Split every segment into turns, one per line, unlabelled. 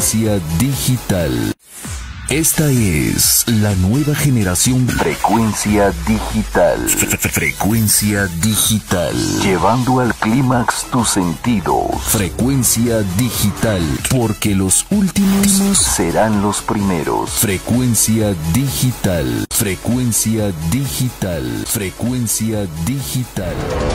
Frecuencia digital. Esta es la nueva generación Frecuencia digital. Frecuencia digital. Llevando al clímax tus sentidos. Frecuencia digital. Porque los últimos serán los primeros. Frecuencia digital. Frecuencia digital. Frecuencia digital.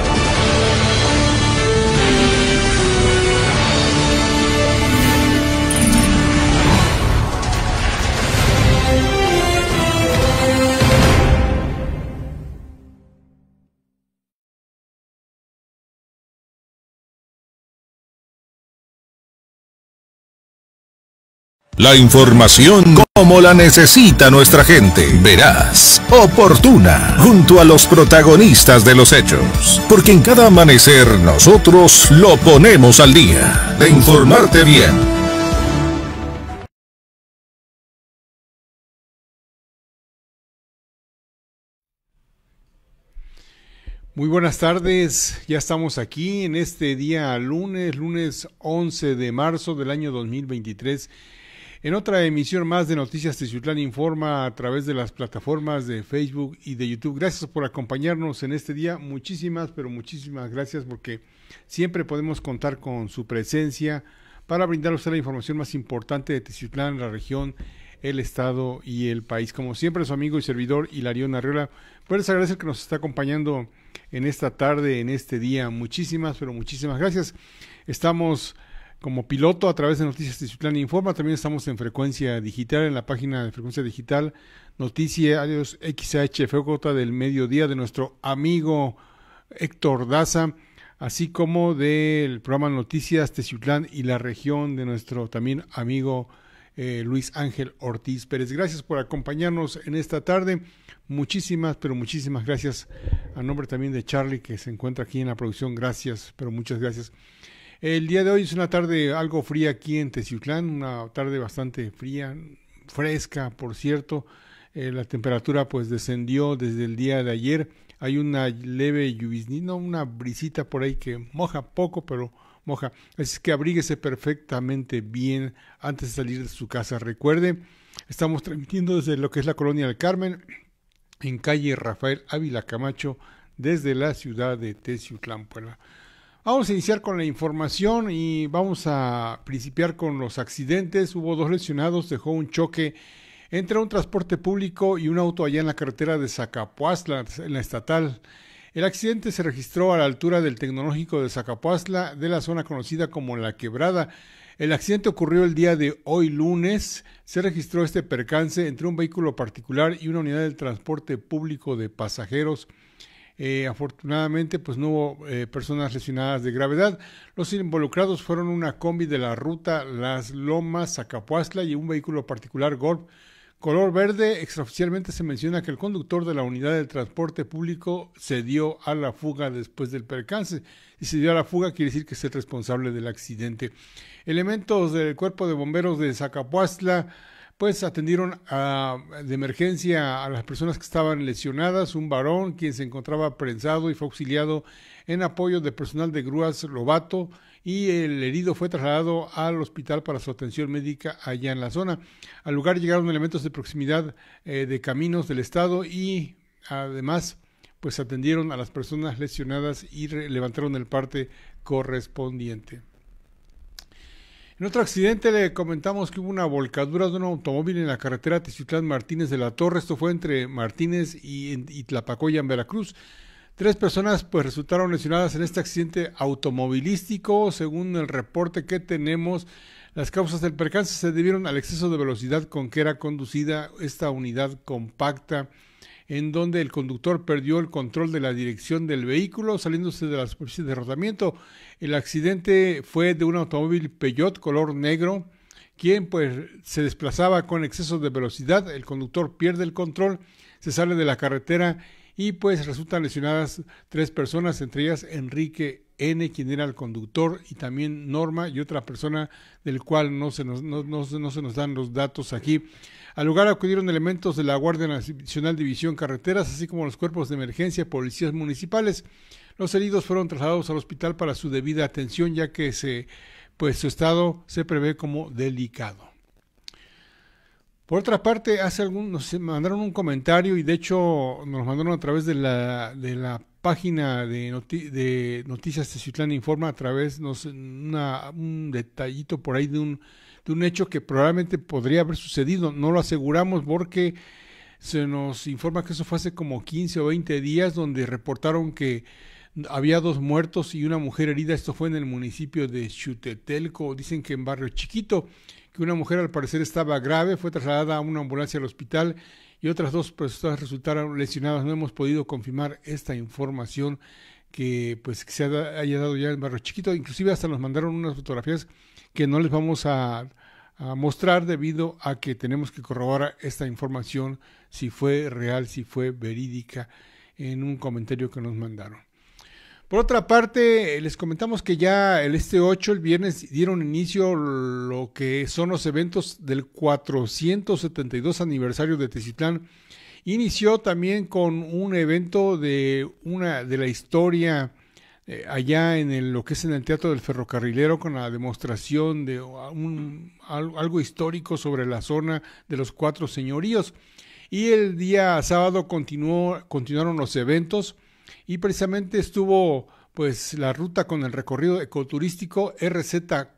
La información como la necesita nuestra gente. Veraz, oportuna, junto a los protagonistas de los hechos. Porque en cada amanecer nosotros lo ponemos al día. De informarte bien.
Muy buenas tardes, ya estamos aquí en este día lunes 11 de marzo del año 2023. En otra emisión más de Noticias Teciutlán Informa a través de las plataformas de Facebook y de YouTube. Gracias por acompañarnos en este día. Muchísimas gracias porque siempre podemos contar con su presencia para brindar a usted la información más importante de Teciutlán, la región, el estado y el país. Como siempre, su amigo y servidor Hilarión Arriola. Pues les agradezco que nos está acompañando en esta tarde, en este día. Muchísimas gracias. Estamos como piloto a través de Noticias Teciutlán Informa. También estamos en Frecuencia Digital, en la página de Frecuencia Digital, Noticiarios XHFJ del mediodía de nuestro amigo Héctor Daza, así como del programa Noticias Teciutlán y la región de nuestro también amigo Luis Ángel Ortiz Pérez. Gracias por acompañarnos en esta tarde. Muchísimas gracias. A nombre también de Charlie, que se encuentra aquí en la producción. Gracias, muchas gracias. El día de hoy es una tarde algo fría aquí en Teciutlán, una tarde bastante fría, fresca, por cierto. La temperatura pues descendió desde el día de ayer. Hay una leve lluviznina, una brisita por ahí que moja poco, pero moja. Así que abríguese perfectamente bien antes de salir de su casa. Recuerde, estamos transmitiendo desde lo que es la Colonia del Carmen, en calle Rafael Ávila Camacho, desde la ciudad de Teciutlán, Puebla. Vamos a iniciar con la información y vamos a principiar con los accidentes. Hubo 2 lesionados, dejó un choque entre un transporte público y un auto allá en la carretera de Zacapuastla, en la estatal. El accidente se registró a la altura del Tecnológico de Zacapuastla, de la zona conocida como La Quebrada. El accidente ocurrió el día de hoy lunes. Se registró este percance entre un vehículo particular y una unidad del transporte público de pasajeros. Afortunadamente pues no hubo personas lesionadas de gravedad. Los involucrados fueron una combi de la ruta Las Lomas Zacapuastla y un vehículo particular Golf color verde. Extraoficialmente se menciona que el conductor de la unidad del transporte público se dio a la fuga después del percance. Si se dio a la fuga quiere decir que es el responsable del accidente. Elementos del cuerpo de bomberos de Zacapuastla pues atendieron de emergencia a las personas que estaban lesionadas, un varón quien se encontraba prensado y fue auxiliado en apoyo de personal de grúas Lobato, y el herido fue trasladado al hospital para su atención médica allá en la zona. Al lugar llegaron elementos de proximidad de caminos del estado y además pues atendieron a las personas lesionadas y levantaron el parte correspondiente. En otro accidente le comentamos que hubo una volcadura de un automóvil en la carretera Teciutlán Martínez de la Torre. Esto fue entre Martínez y Tlapacoya en Veracruz. 3 personas pues resultaron lesionadas en este accidente automovilístico. Según el reporte que tenemos, las causas del percance se debieron al exceso de velocidad con que era conducida esta unidad compacta, en donde el conductor perdió el control de la dirección del vehículo, saliéndose de la superficie de rodamiento. El accidente fue de un automóvil Peugeot color negro, quien pues se desplazaba con exceso de velocidad. El conductor pierde el control, se sale de la carretera y pues resultan lesionadas 3 personas, entre ellas Enrique N., quien era el conductor, y también Norma y otra persona del cual no se nos dan los datos aquí. Al lugar acudieron elementos de la Guardia Nacional División Carreteras, así como los cuerpos de emergencia, policías municipales. Los heridos fueron trasladados al hospital para su debida atención, ya que se pues su estado se prevé como delicado. Por otra parte, nos mandaron un comentario y de hecho nos mandaron a través de la página de Noticias Teciutlán Informa, a través un detallito por ahí de un hecho que probablemente podría haber sucedido. No lo aseguramos porque se nos informa que eso fue hace como 15 o 20 días, donde reportaron que había 2 muertos y una mujer herida. Esto fue en el municipio de Xutetelco, dicen que en Barrio Chiquito, que una mujer al parecer estaba grave, fue trasladada a una ambulancia al hospital y otras 2 personas resultaron lesionadas. No hemos podido confirmar esta información que se haya dado ya en Barrio Chiquito. Inclusive hasta nos mandaron unas fotografías que no les vamos a mostrar debido a que tenemos que corroborar esta información, si fue real, si fue verídica, en un comentario que nos mandaron. Por otra parte, les comentamos que ya el 8, el viernes, dieron inicio lo que son los eventos del 472 aniversario de Teciutlán. Inició también con un evento de la historia allá en lo que es en el Teatro del Ferrocarrilero, con la demostración de algo histórico sobre la zona de los 4 señoríos. Y el día sábado continuaron los eventos. Y precisamente estuvo la ruta con el recorrido ecoturístico RZR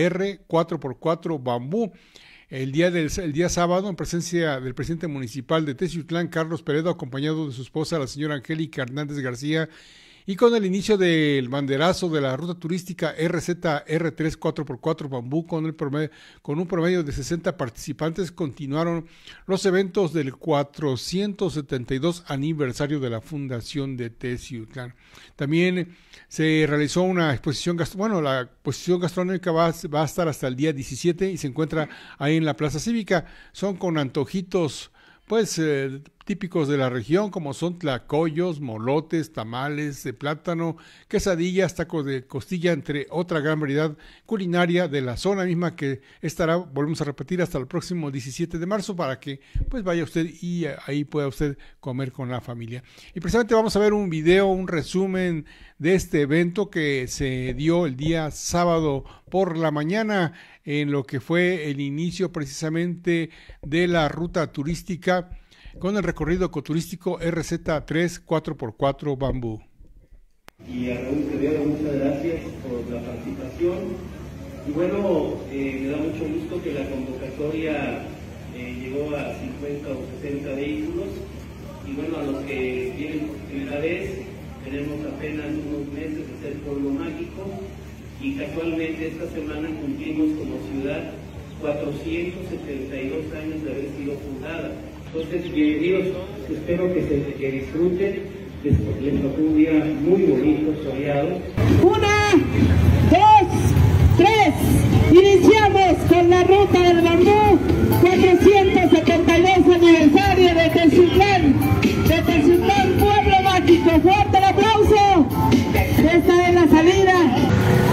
4x4 Bambú. El día sábado, en presencia del presidente municipal de Teciutlán, Carlos Peredo, acompañado de su esposa, la señora Angélica Hernández García, y con el inicio del banderazo de la ruta turística RZR3 4x4 Bambú, con un promedio de 60 participantes, continuaron los eventos del 472 aniversario de la Fundación de Teciutlán. También se realizó una exposición, la exposición gastronómica va a estar hasta el día 17 y se encuentra ahí en la Plaza Cívica. Son con antojitos típicos de la región, como son tlacoyos, molotes, tamales de plátano, quesadillas, tacos de costilla, entre otra gran variedad culinaria de la zona misma, que estará, volvemos a repetir, hasta el próximo 17 de marzo para que vaya usted y ahí pueda usted comer con la familia. Y precisamente vamos a ver un video, un resumen de este evento que se dio el día sábado por la mañana, en lo que fue el inicio precisamente de la ruta turística con el recorrido ecoturístico RZ3 4x4 Bambú.
Y a Raúl Quevedo, muchas gracias por la participación. Y bueno, me da mucho gusto que la convocatoria llegó a 50 o 60 vehículos. Y bueno, a los que vienen por primera vez, tenemos apenas unos meses de ser pueblo mágico. Y casualmente esta semana cumplimos como ciudad 472 años de haber sido fundada. Entonces, bienvenidos, espero que disfruten. Les tocó un día muy bonito, soleado.
1, 2, 3. Iniciamos con la ruta del bambú, 472 aniversario de Teciutlán, pueblo mágico. Fuerte el aplauso. Esta es la salida.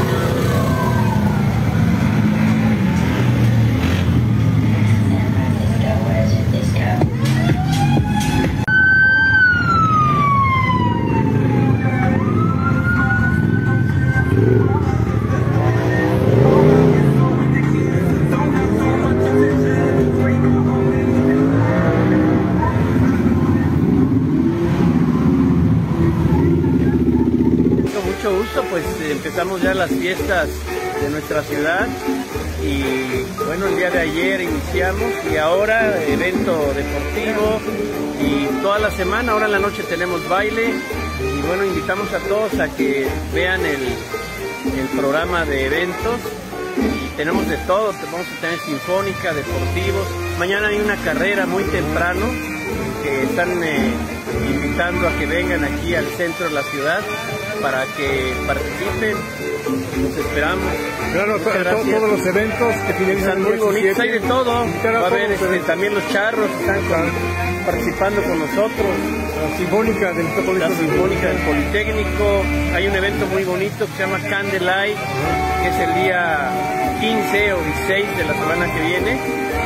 Empezamos ya las fiestas de nuestra ciudad y bueno, el día de ayer iniciamos y ahora evento deportivo y toda la semana, ahora en la noche tenemos baile y bueno, invitamos a todos a que vean el programa de eventos y tenemos de todo, vamos a tener sinfónica, deportivos, mañana hay una carrera muy temprano que están invitando a que vengan aquí al centro de la ciudad para que participen, los esperamos.
Claro, todos los eventos que finalizan
muy bonitos, hay de todo, va a haber también los charros, están participando con nosotros. La Sinfónica del Politécnico, hay un evento muy bonito que se llama Candlelight, que es el día 15 o 16 de la semana que viene,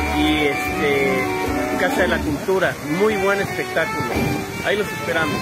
y Casa de la Cultura, muy buen espectáculo, ahí los esperamos.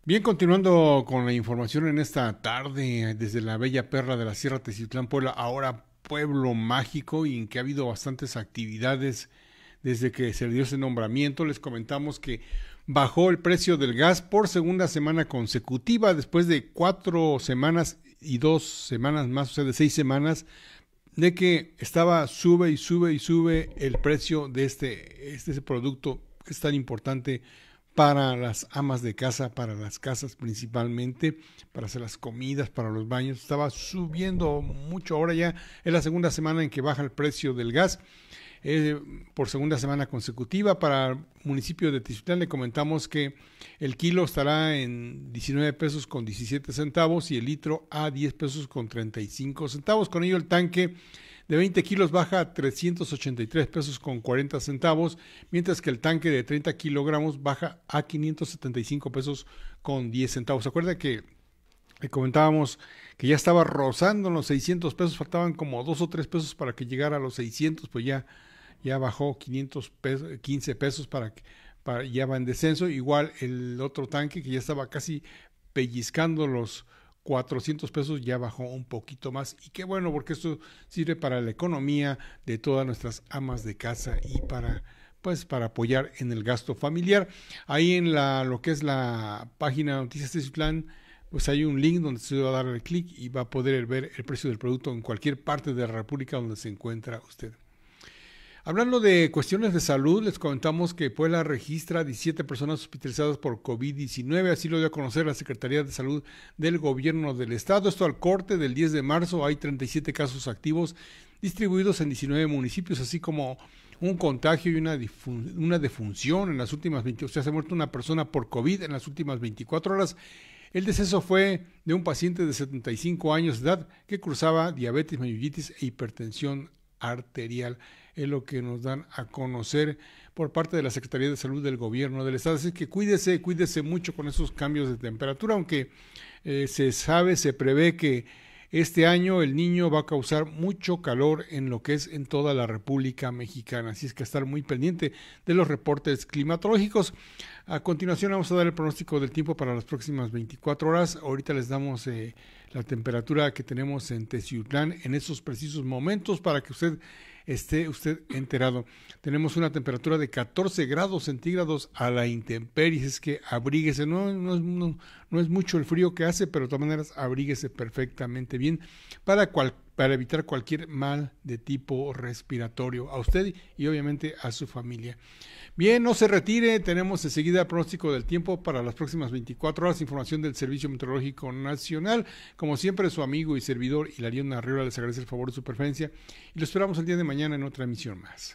Bien, continuando con la información en esta tarde desde la bella perla de la Sierra Teciutlán, Puebla, ahora pueblo mágico, y en que ha habido bastantes actividades desde que se le dio ese nombramiento. Les comentamos que bajó el precio del gas por segunda semana consecutiva, después de 4 semanas y 2 semanas más, o sea, de 6 semanas, de que estaba sube y sube y sube el precio de este producto que es tan importante para las amas de casa, para las casas principalmente, para hacer las comidas, para los baños. Estaba subiendo mucho. Ahora ya es la segunda semana en que baja el precio del gas, por segunda semana consecutiva. Para el municipio de Teciutlán le comentamos que el kilo estará en 19 pesos con 17 centavos y el litro a 10 pesos con 35 centavos. Con ello el tanque de 20 kilos baja a 383 pesos con 40 centavos, mientras que el tanque de 30 kilogramos baja a 575 pesos con 10 centavos. ¿Se acuerda que le comentábamos que ya estaba rozando los 600 pesos? Faltaban como 2 o 3 pesos para que llegara a los 600, pues ya bajó 15 pesos ya va en descenso. Igual el otro tanque que ya estaba casi pellizcando los 400 pesos, ya bajó un poquito más, y qué bueno, porque esto sirve para la economía de todas nuestras amas de casa y para apoyar en el gasto familiar. Ahí en lo que es la página Noticias Teciutlán, pues hay un link donde se va a dar el clic y va a poder ver el precio del producto en cualquier parte de la República donde se encuentra usted. Hablando de cuestiones de salud, les comentamos que Puebla registra 17 personas hospitalizadas por COVID-19, así lo dio a conocer la Secretaría de Salud del Gobierno del Estado. Esto al corte del 10 de marzo, hay 37 casos activos distribuidos en 19 municipios, así como un contagio y una defunción en las últimas 20, o sea, se ha muerto una persona por COVID en las últimas 24 horas. El deceso fue de un paciente de 75 años de edad que cruzaba diabetes, meningitis e hipertensión arterial. Es lo que nos dan a conocer por parte de la Secretaría de Salud del Gobierno del Estado. Así que cuídese mucho con esos cambios de temperatura, aunque se prevé que este año el Niño va a causar mucho calor en lo que es en toda la República Mexicana, así es que estar muy pendiente de los reportes climatológicos. A continuación vamos a dar el pronóstico del tiempo para las próximas 24 horas. Ahorita les damos la temperatura que tenemos en Teciutlán en esos precisos momentos para que esté enterado. Tenemos una temperatura de 14 grados centígrados a la intemperie, es que abríguese, no es mucho el frío que hace, pero de todas maneras abríguese perfectamente bien para evitar cualquier mal de tipo respiratorio a usted y obviamente a su familia. Bien, no se retire, tenemos enseguida el pronóstico del tiempo para las próximas 24 horas, información del Servicio Meteorológico Nacional. Como siempre, su amigo y servidor Hilarión Arriola les agradece el favor de su preferencia y lo esperamos el día de mañana en otra emisión más.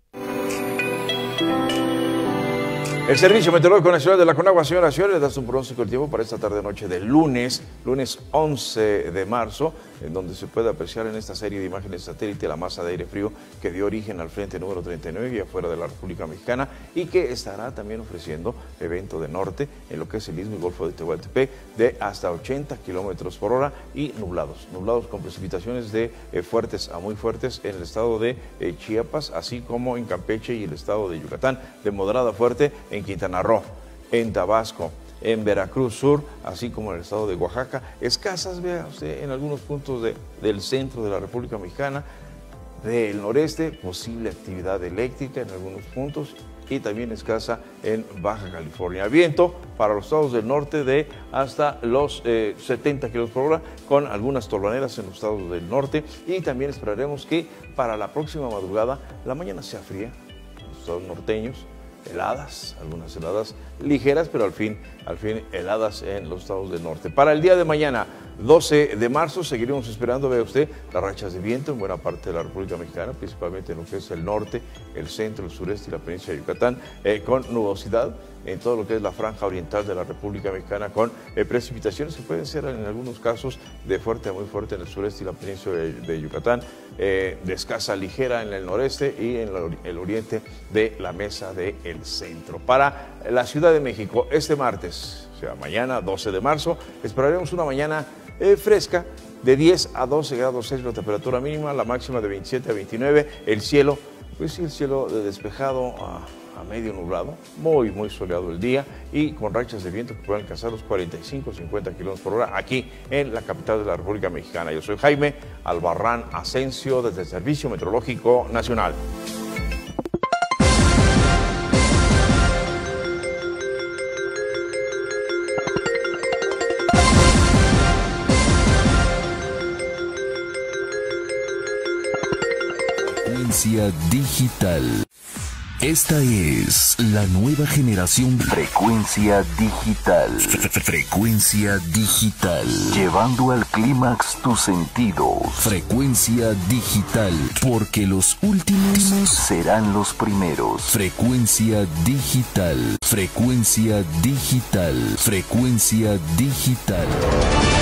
El Servicio Meteorológico Nacional de la Conagua, señoras y señores, les da un pronóstico del tiempo para esta tarde-noche de lunes 11 de marzo, en donde se puede apreciar en esta serie de imágenes satélite la masa de aire frío que dio origen al frente número 39 y afuera de la República Mexicana, y que estará también ofreciendo evento de norte en lo que es el Istmo y Golfo de Tehuantepec de hasta 80 kilómetros por hora y nublados con precipitaciones de fuertes a muy fuertes en el estado de Chiapas, así como en Campeche y el estado de Yucatán, de moderada a fuerte en Quintana Roo, en Tabasco, en Veracruz Sur, así como en el estado de Oaxaca. Escasas, vea usted, en algunos puntos del centro de la República Mexicana, del noreste, posible actividad eléctrica en algunos puntos y también escasa en Baja California. Viento para los estados del norte de hasta los 70 kilómetros por hora, con algunas tolvaneras en los estados del norte, y también esperaremos que para la próxima madrugada la mañana sea fría en los estados norteños, heladas, algunas heladas ligeras, pero al fin heladas en los estados del norte. Para el día de mañana, 12 de marzo, seguiremos esperando, vea usted, las rachas de viento en buena parte de la República Mexicana, principalmente en lo que es el norte, el centro, el sureste y la península de Yucatán, con nubosidad en todo lo que es la franja oriental de la República Mexicana, con precipitaciones que pueden ser en algunos casos de fuerte a muy fuerte en el sureste y la península de Yucatán, de escasa ligera en el noreste y en el oriente de la mesa del centro. Para la Ciudad de México, este martes, o sea, mañana 12 de marzo, esperaremos una mañana fresca de 10 a 12 grados Celsius la temperatura mínima, la máxima de 27 a 29, el cielo, pues sí, el cielo despejado a a medio nublado, muy soleado el día y con rachas de viento que pueden alcanzar los 45-50 kilómetros por hora aquí en la capital de la República Mexicana. Yo soy Jaime Albarrán Asensio desde el Servicio Meteorológico Nacional.
Frecuencia digital. Esta es la nueva generación Frecuencia Digital. Frecuencia Digital. Llevando al clímax tus sentidos. Frecuencia Digital. Porque los últimos serán los primeros. Frecuencia Digital. Frecuencia Digital. Frecuencia Digital.